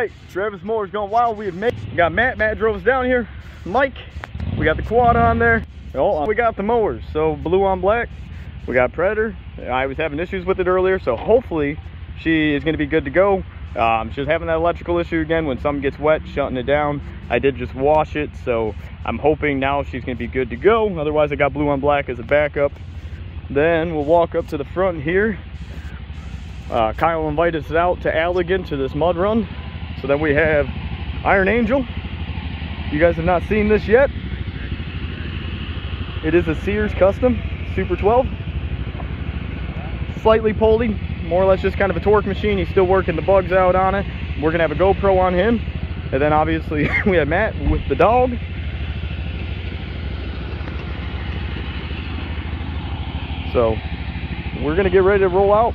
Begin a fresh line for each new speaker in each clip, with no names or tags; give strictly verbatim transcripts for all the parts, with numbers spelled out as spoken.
right, Travis Moore's gone wild. We have made, we got Matt. Matt drove us down here. Mike, we got the quad on there. Oh, we got the Mowers. So blue on black. We got Predator. I was having issues with it earlier, so hopefully she is going to be good to go. Um, she was having that electrical issue again when something gets wet, shutting it down. I did just wash it, so I'm hoping now she's going to be good to go. Otherwise, I got blue on black as a backup. Then we'll walk up to the front here. Uh, Kyle invited us out to Allegan to this mud run. So then we have Iron Angel. You guys have not seen this yet. It is a Sears Custom Super twelve. Slightly pulley, more or less just kind of a torque machine. He's still working the bugs out on it. We're gonna have a GoPro on him. And then obviously we have Matt with the dog. So we're gonna get ready to roll out.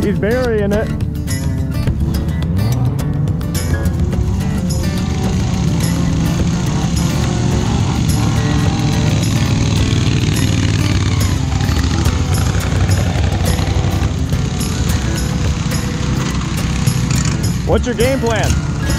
He's burying it. What's your game plan?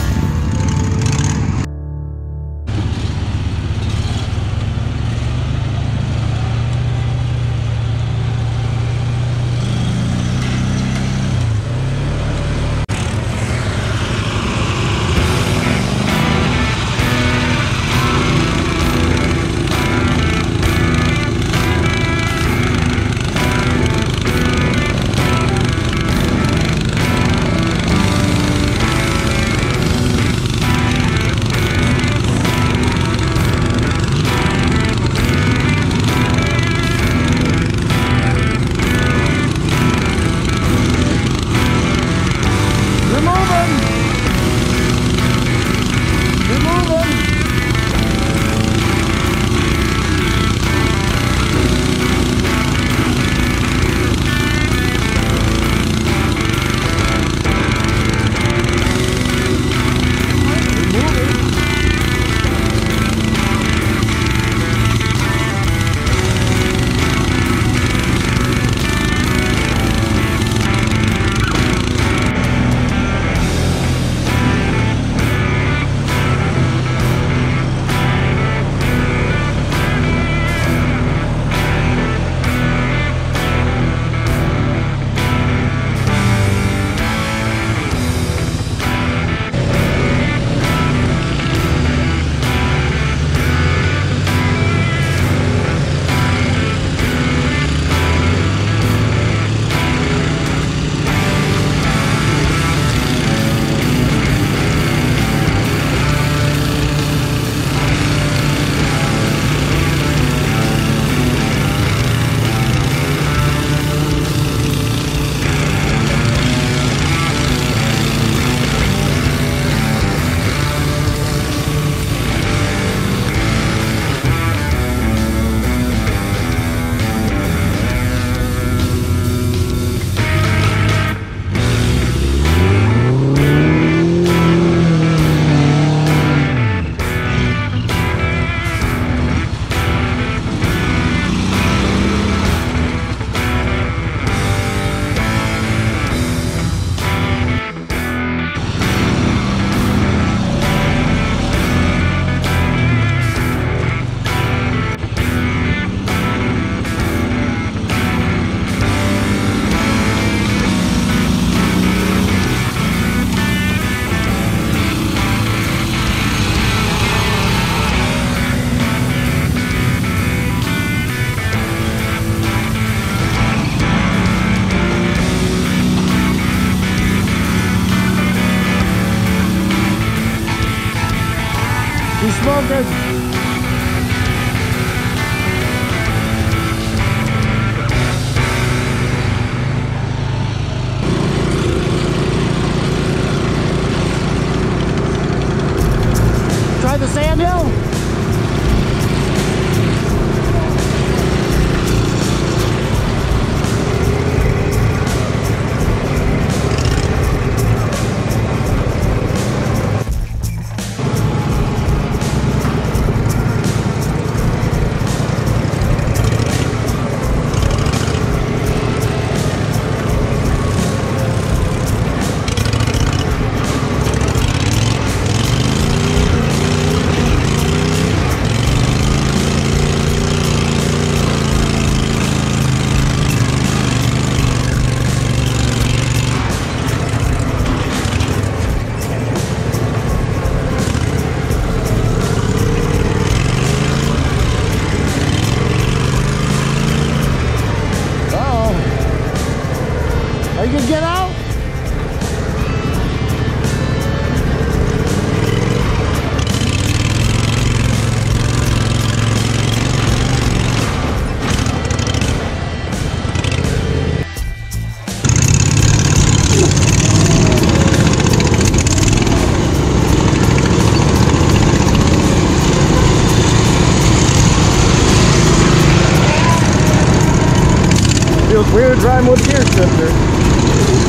He's smoking. Try the sand hill. You can get out? Feels weird driving with a gear shifter.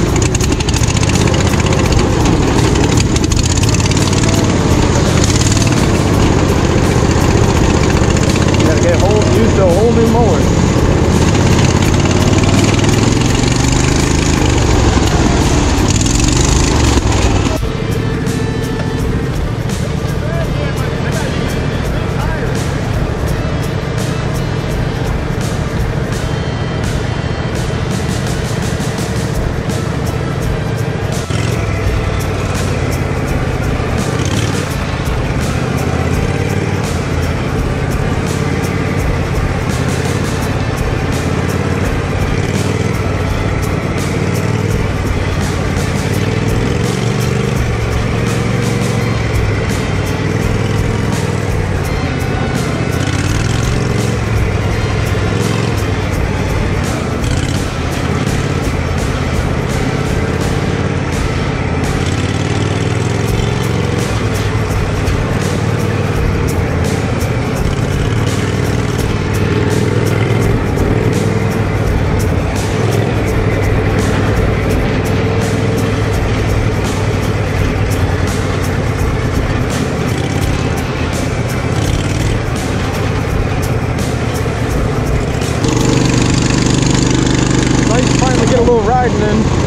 lightning.